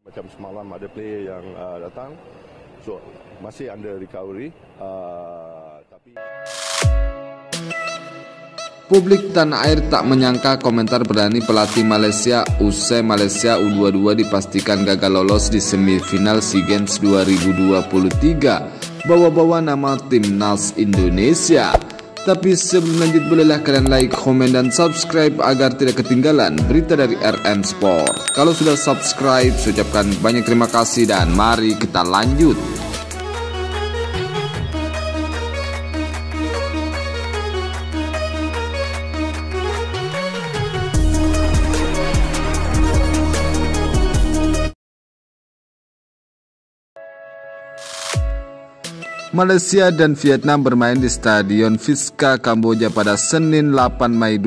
Macam semalam ada player yang datang, so masih under recovery. Tapi publik tanah air tak menyangka komentar berani pelatih Malaysia usai Malaysia U22 dipastikan gagal lolos di semifinal SEA Games 2023 bawa-bawa nama timnas Indonesia. Tapi sebelum lanjut, bolehlah kalian like, komen, dan subscribe agar tidak ketinggalan berita dari RN Sport. Kalau sudah subscribe, saya ucapkan banyak terima kasih dan mari kita lanjut. Malaysia dan Vietnam bermain di Stadion Vizca, Kamboja pada Senin 8 Mei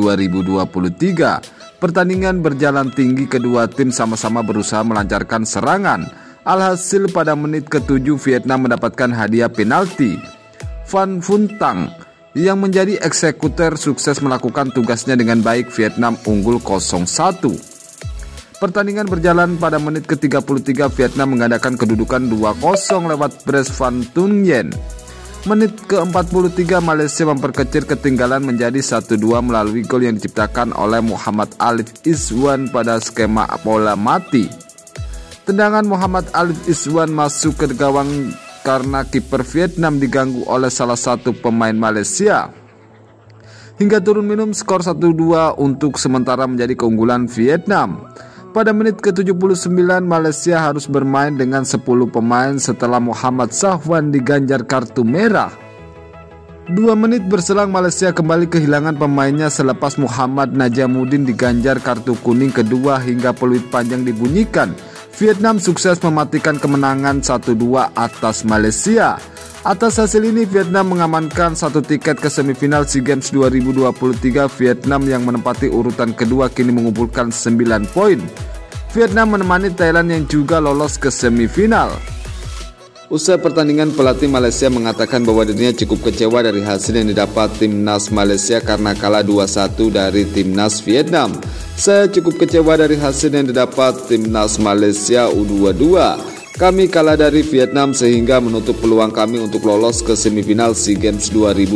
2023. Pertandingan berjalan tinggi, kedua tim sama-sama berusaha melancarkan serangan. Alhasil pada menit ke-7 Vietnam mendapatkan hadiah penalti. Van Vuntang yang menjadi eksekutor sukses melakukan tugasnya dengan baik. Vietnam unggul 0-1. Pertandingan berjalan pada menit ke-33 Vietnam menggandakan kedudukan 2-0 lewat brace Van Thuyen. Menit ke-43 Malaysia memperkecil ketinggalan menjadi 1-2 melalui gol yang diciptakan oleh Muhammad Alif Izwan pada skema bola mati. Tendangan Muhammad Alif Izwan masuk ke gawang karena kiper Vietnam diganggu oleh salah satu pemain Malaysia. Hingga turun minum, skor 1-2 untuk sementara menjadi keunggulan Vietnam. Pada menit ke-79 Malaysia harus bermain dengan 10 pemain setelah Muhammad Sahwan diganjar kartu merah. 2 menit berselang Malaysia kembali kehilangan pemainnya selepas Muhammad Najamuddin diganjar kartu kuning kedua hingga peluit panjang dibunyikan. Vietnam sukses mematikan kemenangan 1-2 atas Malaysia. Atas hasil ini Vietnam mengamankan 1 tiket ke semifinal SEA Games 2023. Vietnam yang menempati urutan kedua kini mengumpulkan 9 poin. Vietnam menemani Thailand yang juga lolos ke semifinal. Usai pertandingan, pelatih Malaysia mengatakan bahwa dirinya cukup kecewa dari hasil yang didapat timnas Malaysia karena kalah 2-1 dari timnas Vietnam. Saya cukup kecewa dari hasil yang didapat timnas Malaysia U22. Kami kalah dari Vietnam sehingga menutup peluang kami untuk lolos ke semifinal SEA Games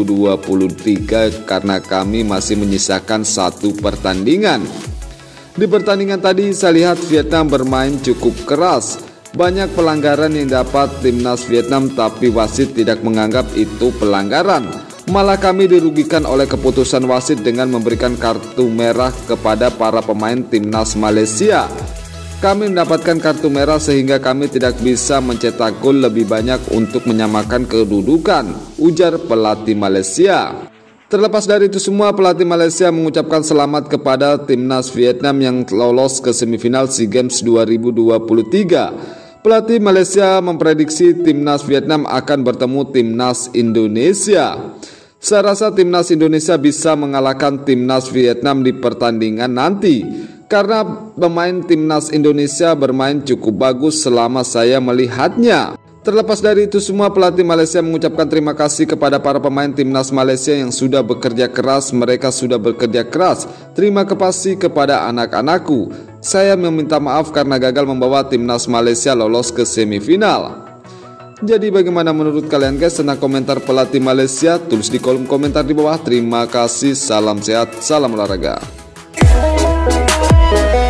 2023 karena kami masih menyisakan 1 pertandingan. Di pertandingan tadi saya lihat Vietnam bermain cukup keras. Banyak pelanggaran yang dapat timnas Vietnam tapi wasit tidak menganggap itu pelanggaran. Malah kami dirugikan oleh keputusan wasit dengan memberikan kartu merah kepada para pemain timnas Malaysia. Kami mendapatkan kartu merah sehingga kami tidak bisa mencetak gol lebih banyak untuk menyamakan kedudukan, ujar pelatih Malaysia. Terlepas dari itu semua, pelatih Malaysia mengucapkan selamat kepada timnas Vietnam yang lolos ke semifinal SEA Games 2023. Pelatih Malaysia memprediksi timnas Vietnam akan bertemu timnas Indonesia. Saya rasa timnas Indonesia bisa mengalahkan timnas Vietnam di pertandingan nanti. Karena pemain timnas Indonesia bermain cukup bagus selama saya melihatnya. Terlepas dari itu semua, pelatih Malaysia mengucapkan terima kasih kepada para pemain timnas Malaysia yang sudah bekerja keras. Mereka sudah bekerja keras. Terima kasih kepada anak-anakku. Saya meminta maaf karena gagal membawa timnas Malaysia lolos ke semifinal. Jadi bagaimana menurut kalian guys tentang komentar pelatih Malaysia? Tulis di kolom komentar di bawah. Terima kasih, salam sehat, salam olahraga.